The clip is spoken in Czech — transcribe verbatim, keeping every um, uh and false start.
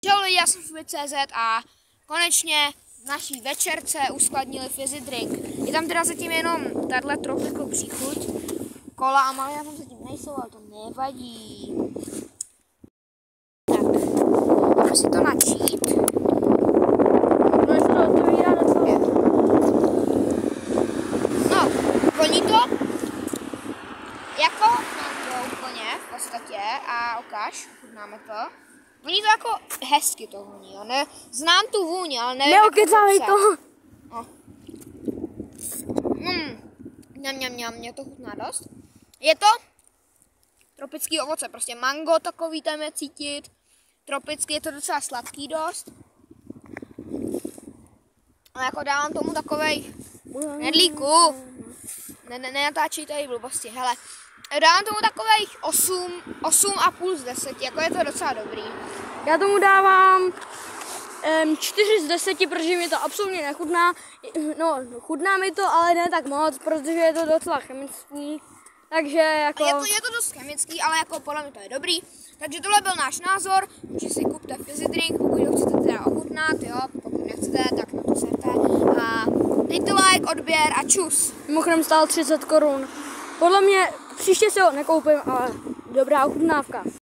Čau lidi, já jsem Fubit tečka cé zet a konečně v naší večerce uskladnili fizzy drink. Je tam teda zatím jenom tahle tropical příchuť. Kola a Malia tam zatím nejsou, ale to nevadí. Tak, můžeme si to načít. No, voní to jako mango úplně v podstatě a ukáž, chutnáme to. Voní to jako hezky to voní, jo? Ne, znám tu vůni, ale nevím. Neokecávej to! No. Mm. Mňam, mňam, mňam, mě to chutná dost. Je to tropický ovoce, prostě mango takový tam je cítit. Tropicky je to docela sladký dost. Ale jako dávám tomu takovej nedlíku. Ne, ne, nenatáčej tady blbosti, hele. Dávám tomu takových osm, osm a půl z deseti, jako je to docela dobrý. Já tomu dávám um, čtyři z deseti, protože mi to absolutně nechutná. No, chutná mi to, ale ne tak moc, protože je to docela chemický. Takže jako... Je to, je to dost chemický, ale jako podle mě to je dobrý. Takže tohle byl náš názor, že si kupte fizzy drink, pokud ho chcete teda ochutnat, jo, pokud nechcete, tak na to serte. A dejte like, odběr a čus. Mimochodem stál třicet korun. Podle mě příště si ho nekoupím, ale dobrá ochutnávka.